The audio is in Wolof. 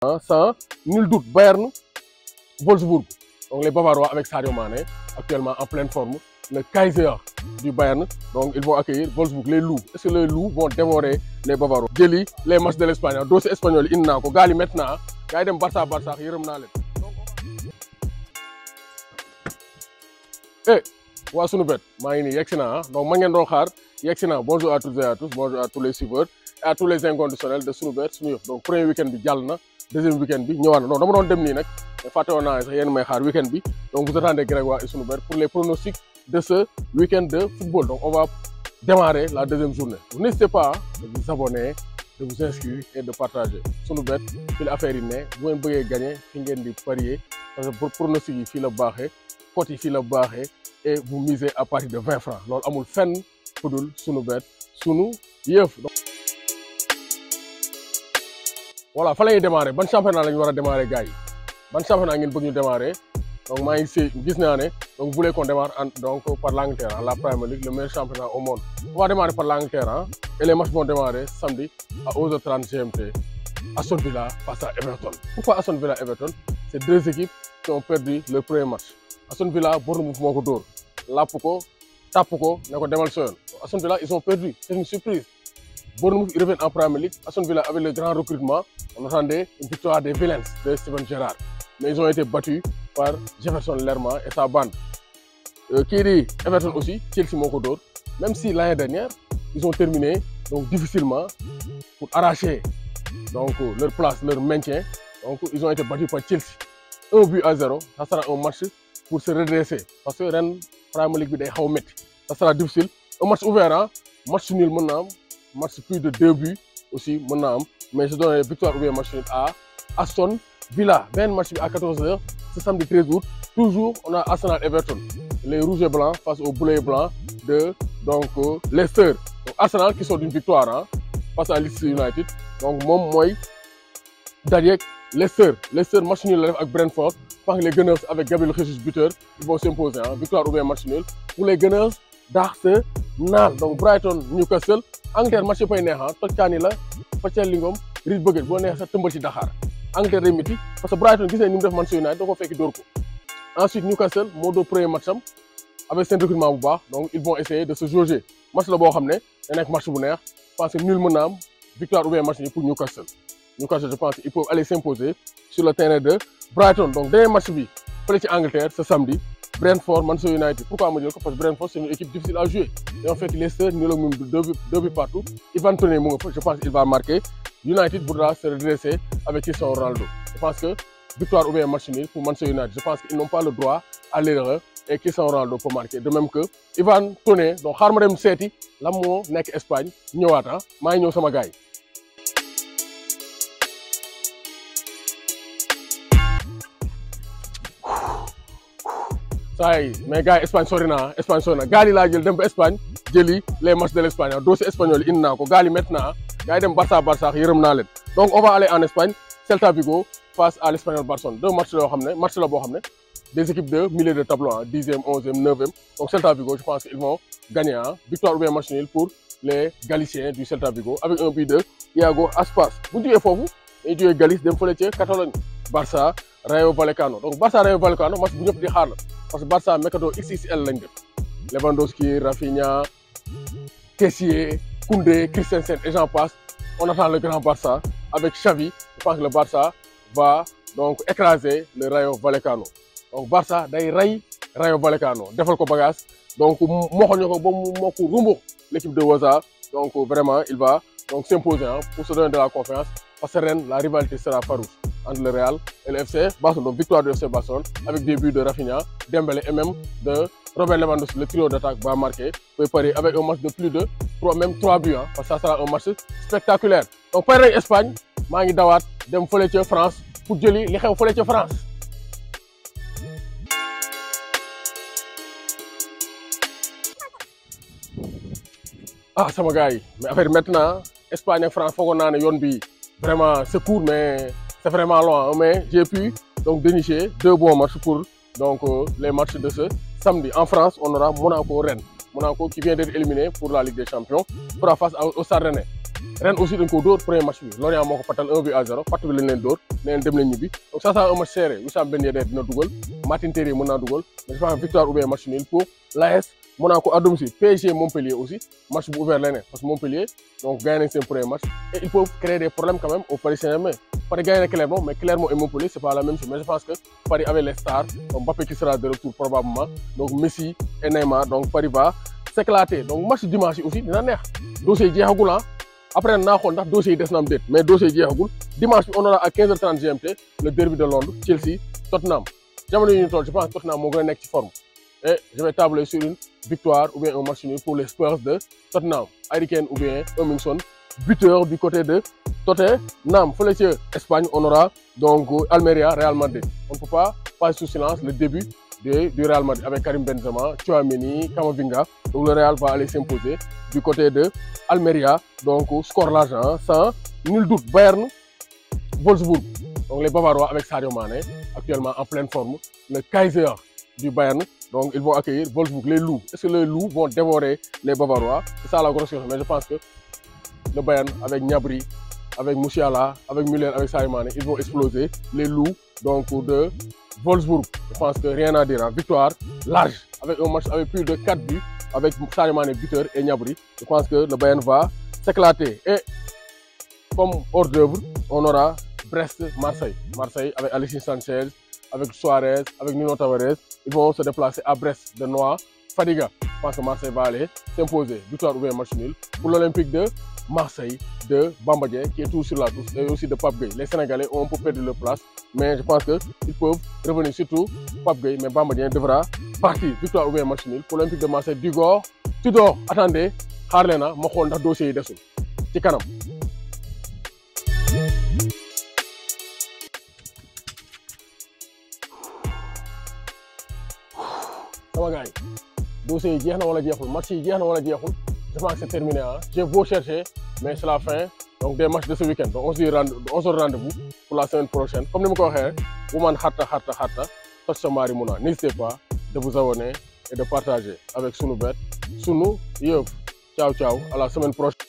Sans nul doute, Bayern, Wolfsburg. Donc les Bavarois avec Sadio Mané, actuellement en pleine forme. Le Kaiser du Bayern. Donc ils vont accueillir Wolfsburg, les loups. Est-ce que les loups vont dévorer les Bavarois? Jeli, les matchs de l'Espagne. Dossier espagnol, Innako, Gali maintenant. Gali dem Barça, Yiremnale. Eh, waa sunu bet, maa ngi nii yegsi naa donc ma ngeen doon xaar yegsi naa bonjour à toutes et à tous, bonjour à tous les suiveurs et à tous les inconditionnels de sunu bet sunu yëf donc premier week-end bi jàll na deuxième week-end bi ñëwaat na non dama doon dem nii nag fàtte woon naa sax yéen may xaar week-end bi donc vous attendez Grégoire et sunu bet pour les pronostics de ce week-end de football. Donc on va démarrer la deuxième journée. Donc, n'hésitez pas de vous abonner, de vous inscrire et de partager sunu bet fi la affaire yi ne bu ngeen bëggee gagner fi ngeen di parier parce que pour pronostic yi fii la baaxee cote yi fii la baaxee et vous misez à partir de 20 francs. loolu amul fenn fudul sunu bet sunu yëf. Voilà fa la ñuy démarrer ban championnat la ñu war a démarrer gars yi ban championnat ngeen bëgg ñu démarrer donc maa ngi gis naa ne donc vous voulez qu'on démarre donc par l'Angleterre, la Premier League, le meilleur championnat au monde. On va démarrer par l'Angleterre et les matchs vont démarrer samedi à 11h30 GMT. Aston Villa face à Everton. Pourquoi Aston Villa Everton? C'est deux équipes qui ont perdu leur premier match. Aston Villa Bournemouth moo ko dóor làpp ko tàpp ko ne ko demal sa yoon. Aston Villa ils ont perdu, c'est une surprise. Bournemouth ils reviennent en Premier League. Aston Villa avec le grand recrutement, on attendait une victoire des Villains de Steven Gerrard, mais ils ont été battus par Jefferson Lerma et sa bande. Qui dit Everton aussi, Chelsea moo ko dóor, même si l'année dernière ils ont terminé donc difficilement pour arracher donc leur place, leur maintien. Donc ils ont été battus par Chelsea 1-0. Ça sera un match pour se redresser parce que ren Premier League bi day xaw métti. Ça sera difficile. Un match ouvert match nul mën na am, match plus de 2 buts aussi mën na am, mais je donne victoire ou bien match nul à Aston Villa. Benn match bi à 14h ce samedi 13 août. Toujours on a Arsenal Everton, les rouges et blancs face aux bleus et blancs de donc Leicester. Donc Arsenal qui sort d'une victoire face à Leeds United. Donc moom mooy dajeek Leicester match nul la def ak Brentford. Je pense que les Gunners avec Gabriel Jesus buteur ils vont s'imposer victoire ou bien match nul pour les Gunners d'Arsenal. Donc Brighton Newcastle Angleterre match pay neex toj kaani la facceel lingom rit bëgg boo neex sa tëmbal ci Dakar. Angleterre day métti parce que Brighton gis nañ ni mu def Manchester United da ko fekk dóor ko. Ensuite Newcastle moo dóor premier match am avec seen recrutement bu baax, donc ils vont essayer de se jauger. Match la boo xam ne da nekk match bu neex. Je pense que nul mën na am victoire ou bien match nul pour Newcastle. Newcastle je pense qu'ils peuvent aller s'imposer sur le terrain de Brighton. Donc dernier match bi fële ci Angleterre ce samedi Brentford Manchester United. Pourquoi ma jël ko? Parce que Brentford c'est une équipe difficile à jouer. Dañoo fekk Leicester ñu la moom deux buts partout. Ivan Toney mu nga fa, je pense qu'il va marquer. United voudra se redresser avec Cristiano Ronaldo. Je pense que victoire ou bien match nul pour Manchester United. Je pense qu'ils n'ont pas le droit à l'erreur et Cristiano Ronaldo peut marquer. De même que Ivan Toney. Donc xaar ma dem seeti lan moo nekk Espagne ñëwaat maa ngi ñëw sama gars yi. Ça y est, mais gars Espagne sori na gaal yi laa jël dem ba Espagne jëli les matchs de l'Espagne dossier espagnol yi indi naa ko gaal yi maintenant gars yi dem Barça yërëm naa leen. Donc on va aller en Espagne. Celta Vigo face à l'Espagnol Barcelone. Deux matchs yoo xam ne match la boo xam ne des équipes de milieu de tableau 10e 11e 9e. Donc Celta Vigo je pense qu'ils vont gagner victoire ou bien match nul pour les Galiciens du Celta Vigo avec un but de Iago Aspas. Bu ñu jógee foofu dañuy jógee Galice dem fële ca Catalogne Barça Rayo Vallecano. Donc Barça Rayo Vallecano match bu ñëpp di xaar la parce que Barça mercato XXL lañ def. Lewandowski, Rafinha, Kessié, Koundé, Christensen et j'en passe. On attend le grand Barça avec Xavi. Je pense que le Barça va donc écraser le Rayo Vallecano. Donc Barça day rey Rayo Vallecano defal ko bagage donc moxoñu ko ba mu mokku rumbu l'équipe de Waza. Donc vraiment il va donc s'imposer pour se donner de la confiance parce que ren la rivalité sera farouche entre le Real et le FC Barcelone. Donc victoire du FC Barcelone avec des buts de Rafinha, Dembélé et même de Robert Lewandowski. Le trio d'attaque va marquer préparé avec un match de plus de 3 buts parce que ça sera un match spectaculaire. Donc pare nañ Espagne maa ngi dawaat dem fële ca France pour jëli li xew fële ca France. Sama gars yi mais affaire maintenant Espagne ak France foogoon naa ne yoon bi vraiment c'est court mais c'est vraiment long mais j'ai pu donc dénicher 2 bons matchs pour donc les matchs de ce samedi. En France on aura Monaco Rennes. Monaco qui vient d'être éliminé pour la Ligue des Champions fera face au Stade Rennais. ren aussi dañ ko dóor premier match bi Lorient moo ko patal 1-0 fatt bi lañ leen dóor ne leen dem leen ñibbi donc ça sera un match serré Wissam Ben Yedder dina dugal Martin Terrier mën naa dugal mais je pense victoire ou bien match nul pour l'AS Monaco à domicile. PSG Montpellier aussi match bu ouvert l'année parce que Montpellier donc gagné nañ premier match et ils peuvent créer des problèmes quand même au Paris Saint-Germain. Paris gagné Clermont mais Clermont et Montpellier c'est pas la même chose mais je pense que Paris avec les stars donc Mbappé qui sera de retour probablement donc Messi et Neymar donc Paris va s'éclater donc match dimanche aussi dina neex dossier jeexagul après naa xool ndax dossier yi des na am déet mais dossier jeexagul dimanche bi on aura à 15h30 GMT le derby de Londres Chelsea Tottenham jamono yi ñu toll je pense Tottenham moo gën a nekk ci forme et je vais tabler sur une victoire ou bien un match nul pour les Spurs de Tottenham Harry Kane ou bien Heung-min buteur du côté de Tottenham fële ci Espagne on aura donc Almeria Real Madrid on ne peut pas passer sous silence le début du Real Madrid avec Karim Benzema, Tchouaméni, Camavinga. Donc le Real va aller s'imposer du côté de Almeria. Donc score l'argent sans nul doute. Bayern, Wolfsburg. Donc les Bavarois avec Sadio MANÉ actuellement en pleine forme. Le Kaiser du Bayern. Donc ils vont accueillir Wolfsburg, les loups. Est-ce que les loups vont dévorer les Bavarois? C'est ça la grosse question. Mais je pense que le Bayern avec Gnabry, avec Musiala, avec Müller, avec Sadio MANÉ, ils vont exploser les loups donc de Wolfsburg. Je pense que rien à dire. Victoire large avec un match avec plus de 4 buts avec Sadio Mané buteur et Gnabry. Je pense que le Bayern va s'éclater. Et comme hors d'œuvre, on aura Brest-Marseille. Marseille avec Alexis Sanchez, avec Suarez, avec Nuno Tavares. Ils vont se déplacer à Brest de Noah Fadiga. Je pense que Marseille va aller s'imposer. Victoire ou bien match nul pour l'Olympique de Marseille de Bamba Dieng qui est tout sur la touche et aussi de Pape Gueye. Les Sénégalais ont un peu perdu leur place mais je pense qu'ils peuvent revenir surtout Pape Gueye mais Bamba Dieng devra partir. Victoire ou bien match nul pour l'Olympique de Marseille Tudor attendez xaar leen ma xool ndax dossier yi desul ci kanam. sama gars yi dossier yi jeex na wala jeexul match yi jeex na wala jeexul. Je pense que c'est terminé. Hein. J'ai beau chercher, mais c'est la fin donc, des matchs de ce week-end. Donc on se donne rendez-vous pour la semaine prochaine. Comme nous l'avons dit, Woman Harta, n'hésitez pas de vous abonner et de partager avec Sunu Bet, Sunu Yeuf. Ciao, ciao, à la semaine prochaine.